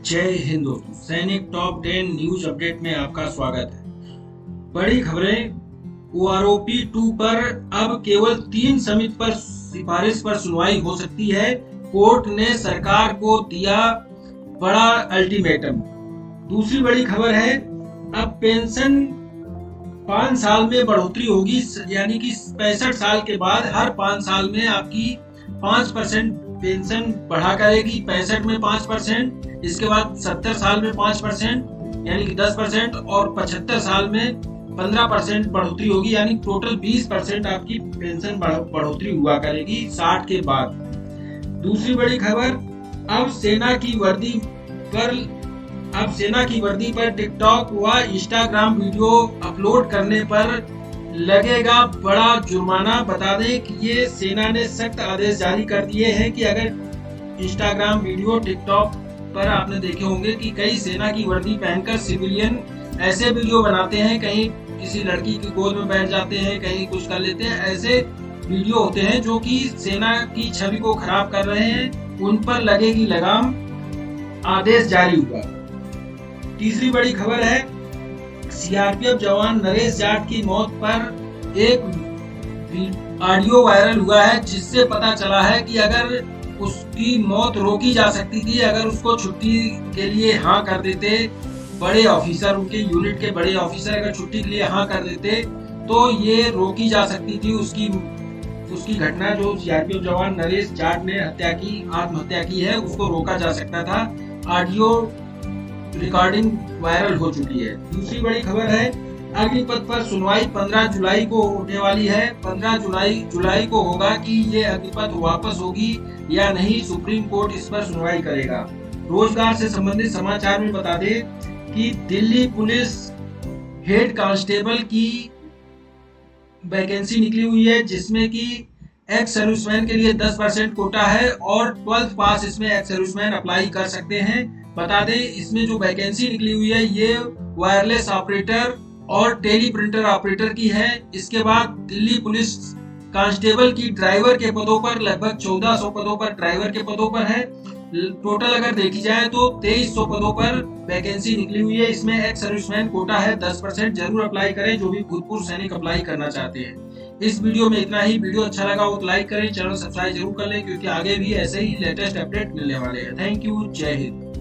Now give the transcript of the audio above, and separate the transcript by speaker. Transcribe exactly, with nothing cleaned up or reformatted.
Speaker 1: जय हिंद दोस्तों, सैनिक टॉप टेन न्यूज अपडेट में आपका स्वागत है। बड़ी खबरें। O R O P two पर अब केवल तीन समिति पर सिफारिश पर सुनवाई हो सकती है। कोर्ट ने सरकार को दिया बड़ा अल्टीमेटम। दूसरी बड़ी खबर है, अब पेंशन पांच साल में बढ़ोतरी होगी, यानी कि पैंसठ साल के बाद हर पांच साल में आपकी पांच परसेंट पेंशन बढ़ा करेगी। पैंसठ में पांच परसेंट, इसके बाद सत्तर साल में पांच परसेंट यानी कि दस परसेंट, और पचहत्तर साल में पंद्रह परसेंट बढ़ोतरी होगी, यानी टोटल बीस परसेंट आपकी पेंशन बढ़ोतरी हुआ करेगी साठ के बाद। दूसरी बड़ी खबर, अब सेना की वर्दी पर अब सेना की वर्दी पर टिकटॉक व इंस्टाग्राम वीडियो अपलोड करने पर लगेगा बड़ा जुर्माना। बता दें कि ये सेना ने सख्त आदेश जारी कर दिए हैं कि अगर इंस्टाग्राम वीडियो, टिकटॉक पर आपने देखे होंगे कि कई सेना की वर्दी पहनकर सिविलियन ऐसे वीडियो बनाते हैं, कहीं किसी लड़की की गोद में बैठ जाते हैं, कहीं कुछ कर लेते हैं। ऐसे वीडियो होते हैं जो कि सेना की छवि को खराब कर रहे हैं, उन पर लगेगी लगाम, आदेश जारी हुआ। तीसरी बड़ी खबर है, सी आर पी एफ जवान नरेश जाट की मौत पर एक ऑडियो वायरल हुआ है, जिससे पता चला है कि अगर उसकी मौत रोकी जा सकती थी, अगर उसको छुट्टी के लिए हाँ कर देते बड़े ऑफिसर, उनके यूनिट के बड़े ऑफिसर अगर छुट्टी के लिए हाँ कर देते तो ये रोकी जा सकती थी। उसकी उसकी घटना जो सी आर पी एफ जवान नरेश जाट ने हत्या की आत्महत्या की है, उसको रोका जा सकता था। ऑडियो रिकॉर्डिंग वायरल हो चुकी है। दूसरी बड़ी खबर है, अग्निपथ पर सुनवाई पंद्रह जुलाई को होने वाली है। पंद्रह जुलाई जुलाई को होगा कि ये अग्निपथ वापस होगी या नहीं, सुप्रीम कोर्ट इस पर सुनवाई करेगा। रोजगार से संबंधित समाचार में बता दें कि दिल्ली पुलिस हेड कांस्टेबल की वैकेंसी निकली हुई है, जिसमें कि एक्स सर्विसमैन के लिए दस परसेंट कोटा है और ट्वेल्थ पास इसमें एक्स सर्विसमैन अप्लाई कर सकते हैं। बता दें, इसमें जो वैकेंसी निकली हुई है ये वायरलेस ऑपरेटर और टेली प्रिंटर ऑपरेटर की है। इसके बाद दिल्ली पुलिस कांस्टेबल की ड्राइवर के पदों पर लगभग चौदह सौ पदों पर ड्राइवर के पदों पर है। टोटल अगर देखी जाए तो तेईस सौ पदों पर वैकेंसी निकली हुई है। इसमें एक्स सर्विसमैन कोटा है, दस परसेंट जरूर अप्लाई करें जो भी भूतपूर्व सैनिक अप्लाई करना चाहते हैं। इस वीडियो में इतना ही। वीडियो अच्छा लगा हो तो लाइक करें, चैनल सब्सक्राइब जरूर कर लें, क्योंकि आगे भी ऐसे ही लेटेस्ट अपडेट मिलने वाले हैं। थैंक यू, जय हिंद।